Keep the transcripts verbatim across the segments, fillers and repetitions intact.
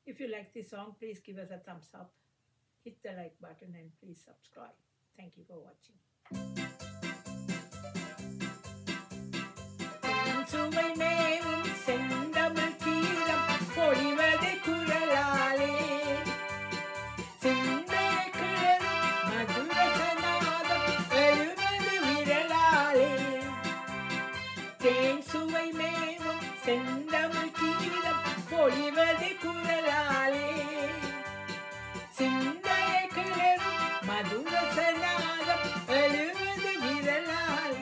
If you like this song, please give us a thumbs up, hit the like button, and please subscribe. Thank you for watching. சுவை மேவும் செந்தமிழ் கீதம் பொழிவது குரலாலே சிந்தை கிளறும் மதுரசநாதம் எழுவது விரலாலே தேன் சுவை மேவும் செந்தமிழ் கீதம் பொழிவது குரலாலே சிந்தை கிளறும் மதுரசநாதம் எழுவது விரலாலே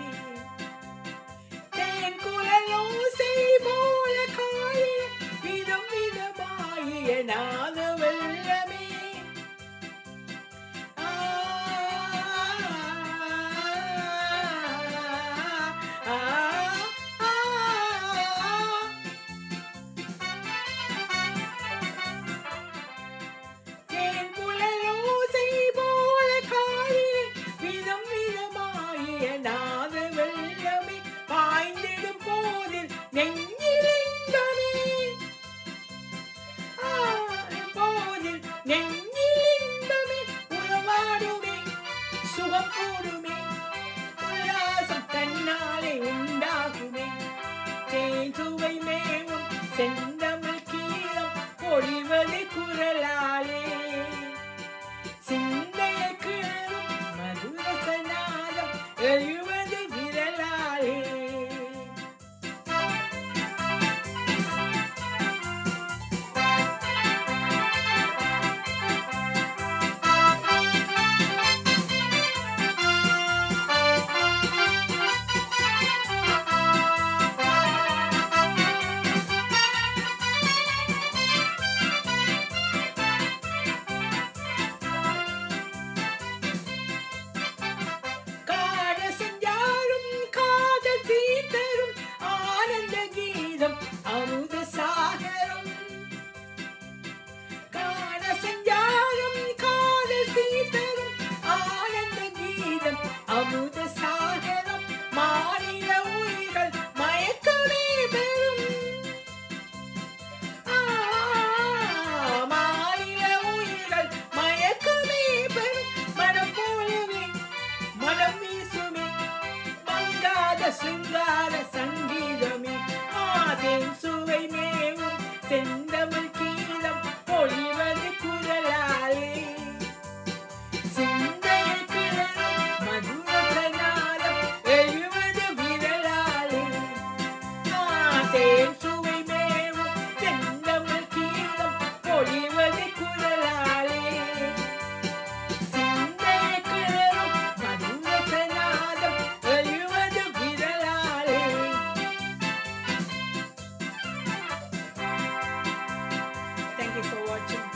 நாத வெள்ளமே தேன் குழலோசை போல காலிலே விதம் விதமாகிய நாத வெள்ளமே பாய்ந்திடும் போதில் நெஞ்சில் இன்பமே நெஞ்சில் இன்பமே உறவாடுமே சுகம் கூடுமே உல்லாசம் தன்னாலே உண்டாகுமே தேன் சுவை மேவும் செந்தமிழ் கீதம் பொழிவது குரலாலே சிந்தைய கிளறும் மதுரசநாதம் எழுவது விரலாலே அமுத சாகரம் காண செஞ்சாலும் காதல் தீர்த்தரும் ஆனந்த கீதம் அமுத சாகரம் மாநில உயிர்கள் மயக்கமே பெறும் மாநில உயிர்கள் மயக்கமே பெறும் மனம் போலவே மனம் வீசுமே மங்காத சிங்கார சங்கீதமே தேன் சுவை மேவும் செந்தமிழ் கீதம் பொழிவது குரலாலே சிந்தைய கிளறும் மதுரசநாதம் எழுவது விரலாலே தேன் சுவை மேவும் செந்தமிழ் கீதம் பொழிவது குரலாலே சிந்தைய கிளறும் மதுரசநாதம் எழுவது விரலாலே. Thank you for watching.